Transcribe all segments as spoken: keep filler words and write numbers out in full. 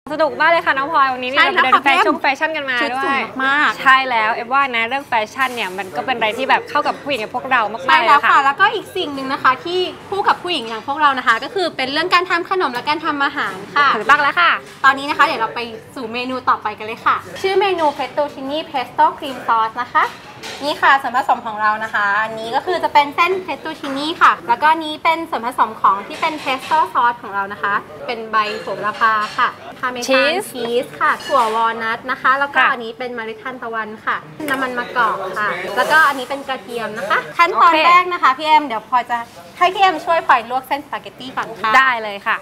สนุกมากเลยค่ะน้องพลอยวันนี้นี่เราไปเดินแฟชั่นแฟชั่นกันมาด้วยมากใช่แล้วเอฟว่านะเรื่องแฟชั่นเนี่ยมันก็เป็นอะไรที่แบบเข้ากับผู้หญิงอย่างพวกเรามากๆเลยค่ะใช่แล้วค่ะแล้วก็อีกสิ่งหนึ่งนะคะที่คู่กับผู้หญิงอย่างพวกเรานะคะก็คือเป็นเรื่องการทำขนมและการทำอาหารค่ะถูกต้องแล้วค่ะตอนนี้นะคะเดี๋ยวเราไปสู่เมนูต่อไปกันเลยค่ะชื่อเมนูเฟตตูชินี่เพสโต้ครีมซอสนะคะนี่ค่ะส่วนผสมของเรานะคะอันนี้ก็คือจะเป็นเส้นเพสตูชินี่ค่ะแล้วก็นี้เป็นส่วนผสมของที่เป็นเพสโต้ซอสของเรานะคะเป็นใบโหระพาค่ะพาเมซานชีสค่ะถั่ววอลนัทนะคะแล้วก็อันนี้เป็นเมล็ดทานตะวันค่ะน้ำมันมะกอกค่ะแล้วก็อันนี้เป็นกระเทียมนะคะขั้นตอนแรกนะคะพี่เอ็มเดี๋ยวพลอยจะให้พี่เอ็มช่วยพลอยลวกเส้นสปาเกตตี้ก่อนค่ะได้เลยค่ะ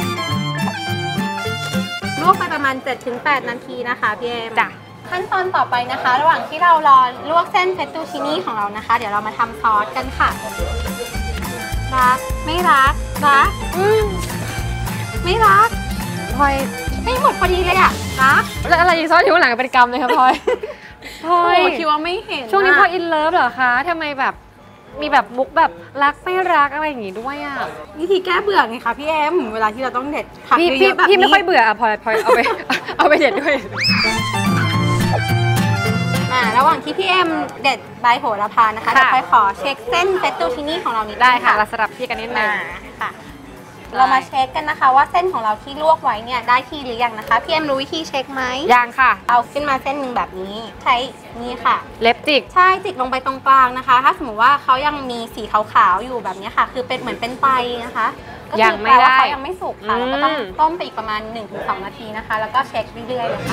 ลวกไปประมาณ เจ็ดถึงแปด นาทีนะคะพี่เอ็มจ้ะขั้นตอนต่อไปนะคะระหว่างที่เรารอลวกเส้นเฟตตูชินี่ของเรานะคะเดี๋ยวเรามาทำซอสกันค่ะรักไม่รักรักอืมไม่รักพลอยไม่หมดพอดีเลยอะรักแล้วอะไรอยู่ซ่อนอยู่หลังเป็นกรรมเลยค่ะพลอยพลอยคิดว่าไม่เห็นช่วงนี้พลอยอินเลิฟเหรอคะทำไมแบบมีแบบมุกแบบรักไม่รักอะไรอย่างงี้ด้วยอ่ะวิธีแก้เบื่อไงคะพี่เอ็มเวลาที่เราต้องเด็ดผักเยอะๆแบบนี้พี่ไม่ค่อยเบื่ออ่ะพลอยพลอยเอาไปเอาไปเด็ดด้วยระหว่างที่พี่เอ็มเด็ดใบโหระพานะคะเดี๋ยวพลอยขอเช็คเส้นเฟตตูชินี่ของเรานิดนึงได้ค่ะเราสลับที่กันนิดนึงค่ะเรามาเช็คกันนะคะว่าเส้นของเราที่ลวกไว้เนี่ยได้ที่หรือยังนะคะพี่เอ็มรู้วิธีเช็คไหมยังค่ะเอาขึ้นมาเส้นหนึ่งแบบนี้ใช้นี่ค่ะเล็บจิกใช่จิกลงไปตรงกลางนะคะถ้าสมมติว่าเขายังมีสีขาวๆอยู่แบบนี้ค่ะคือเป็นเหมือนเป็นไตนะคะยังไม่ได้เขายังไม่สุกค่ะเราก็ต้องต้มไปอีกประมาณ หนึ่งถึงสอง นาทีนะคะแล้วก็เช็คเรื่อยๆเลยค่ะ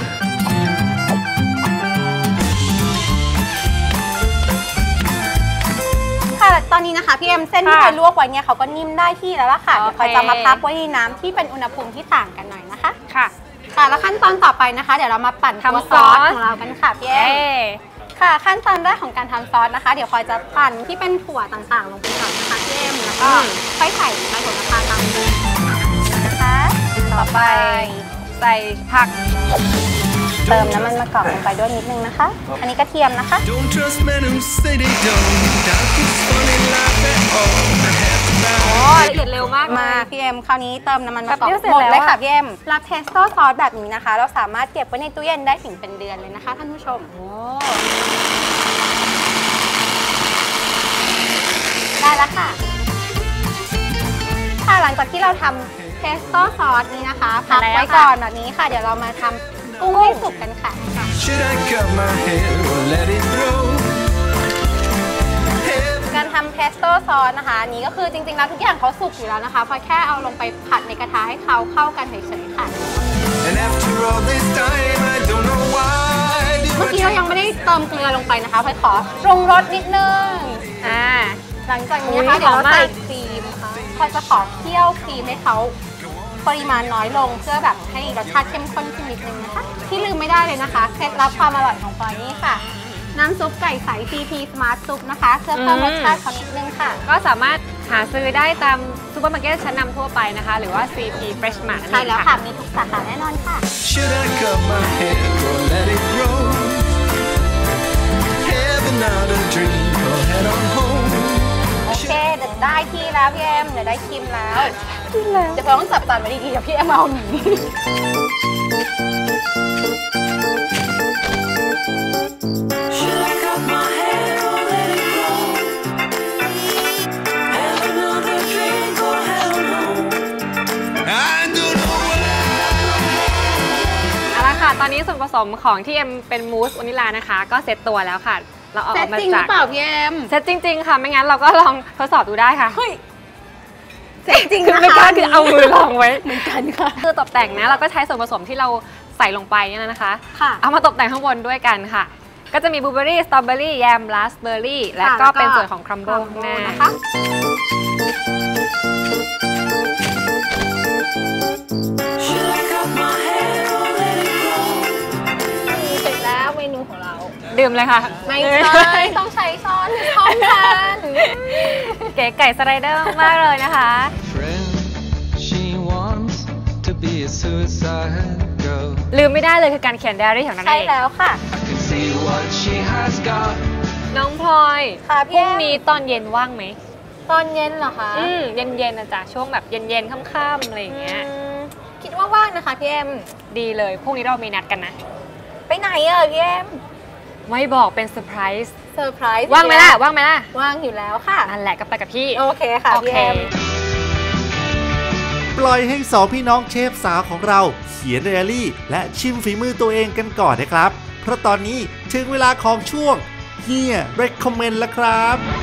ตอนนี้นะคะพี่เอ็มเส้นที่พลอยลวกไว้เนี่ยเขาก็นิ่มได้ที่แล้วล่ะค่ะเดี๋ยวพลอยจะมาพักไว้ในน้ำที่เป็นอุณหภูมิที่ต่างกันหน่อยนะคะค่ะค่ะแล้วขั้นตอนต่อไปนะคะเดี๋ยวเรามาปั่นตัวซอสของเรากันค่ะพี่เอ็มค่ะขั้นตอนแรกของการทำซอสนะคะเดี๋ยวพลอยจะปั่นที่เป็นถั่วต่างๆลงไปก่อนนะคะพี่เอ็มแล้วก็ค่อยใส่ใบโหระพาตามด้วยนะคะต่อไปใส่ผักเติมน้ำมันมะกอกลงไปด้วยนิดนึงนะคะอันนี้กระเทียมนะคะโอ้ละเอียดเร็วมากมาพี่เอ็มคราวนี้เติมน้ำมันมะกอกหมดเลยค่ะพี่เอ็มรับเพสโต้ซอสแบบนี้นะคะเราสามารถเก็บไว้ในตู้เย็นได้ถึงเป็นเดือนเลยนะคะท่านผู้ชมได้แล้วค่ะค่ะหลังจากที่เราทำเพสโต้ซอสนี้นะคะพักไว้ก่อนแบบนี้ค่ะเดี๋ยวเรามาทำกุ้งให้สุกกันค่ะการทำเพสโต้ซอสนะคะนี้ก็คือจริงๆแล้วทุกอย่างเขาสุกอยู่แล้วนะคะพอแค่เอาลงไปผัดในกระทะให้เขาเข้ากันเฉยๆค่ะเมื่อกี้เรายังไม่ได้เติมเกลือลงไปนะคะพอขอปรุงรสนิดนึงอ่าหลังจากนี้นะคะเดี๋ยวเราใส่ครีมค่ะพอจะขอเคี่ยวครีมให้เขาปริมาณน้อยลงเพื่อแบบให้รสชาติเข้มข้นขึ้นนิดนึงนะคะที่ลืมไม่ได้เลยนะคะเคล็ดลับความอร่อยของพลอยนี่ค่ะน้ำซุปไก่ใส ซี พี Smart Soup นะคะเพื่อเพิ่มรสชาติเขานิดนึงค่ะก็สามารถหาซื้อได้ตามซูเปอร์มาร์เก็ตชั้นนำทั่วไปนะคะหรือว่า ซี พี Fresh Mart ใช่แล้วค่ะมีทุกสาขาแน่นอนค่ะโอเคเดี๋ยวได้ที่แล้วพี่เอ็มเดี๋ยวได้ชิมแล้วเดี๋ยวเราต้องจับจานไว้ดีๆเดี๋ยวพี่เอ็มเอาหนีตอนนี้ส่วนผสมของที่เอ็มเป็นมูสวานิลานะคะก็เซตตัวแล้วค่ะเราเอาออกมาจากเซตจริงหรือเปล่าพี่เอ็มเซตจริงๆค่ะไม่งั้นเราก็ลองทดสอบดูได้ค่ะเฮ้ยเซตจริงนะคะไม่กล้าคือเอามือลองไว้เหมือนกันค่ะคือตกแต่งนะเราก็ใช้ส่วนผสมที่เราใส่ลงไปเนี่ยนะคะเอามาตกแต่งข้างบนด้วยกันค่ะก็จะมีบลูเบอร์รี่สตรอเบอร์รี่แยมราสเบอร์รี่และก็เป็นส่วนของครัมเบิลข้างหน้านะคะดื่มเลยค่ะไม่ใช่ต้องใช้ช้อนช้อนกันเก๋ไก่สไลเดอร์มากเลยนะคะลืมไม่ได้เลยคือการเขียนไดอารี่ของนันเองใช่แล้วค่ะน้องพลอยพรุ่งนี้ตอนเย็นว่างไหมตอนเย็นเหรอคะอืมเย็นๆนะจ๊ะช่วงแบบเย็นๆค่ำๆอะไรอย่างเงี้ยคิดว่าว่างนะคะพี่เอ็มดีเลยพรุ่งนี้เรามีนัดกันนะไปไหนอะพี่เอ็มไม่บอกเป็นเซอร์ไพรส์เซอร์ไพรส์ว่างไหมล่ะว่างไหมล่ะว่างอยู่แล้วค่ะนั่นแหละก็ไปกับพี่โอเคค่ะพี่เอ็มปล่อยให้สองพี่น้องเชฟสาวของเราเขียนไดอารี่และชิมฝีมือตัวเองกันก่อนนะครับเพราะตอนนี้ถึงเวลาของช่วงเฮีย recommend แล้วครับ